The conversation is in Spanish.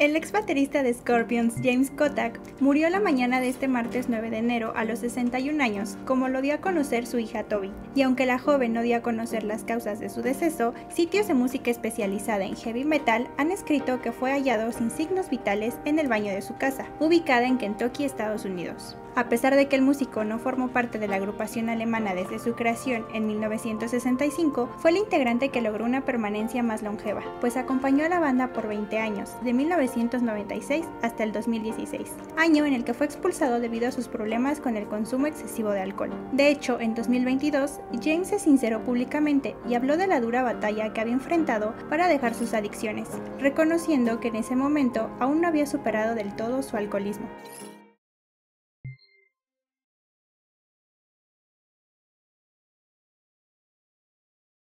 El ex baterista de Scorpions, James Kotak, murió la mañana de este martes 9 de enero a los 61 años, como lo dio a conocer su hija Toby. Y aunque la joven no dio a conocer las causas de su deceso, sitios de música especializada en heavy metal han escrito que fue hallado sin signos vitales en el baño de su casa, ubicada en Kentucky, Estados Unidos. A pesar de que el músico no formó parte de la agrupación alemana desde su creación en 1965, fue el integrante que logró una permanencia más longeva, pues acompañó a la banda por 20 años, de 1996 hasta el 2016, año en el que fue expulsado debido a sus problemas con el consumo excesivo de alcohol. De hecho, en 2022, James se sinceró públicamente y habló de la dura batalla que había enfrentado para dejar sus adicciones, reconociendo que en ese momento aún no había superado del todo su alcoholismo.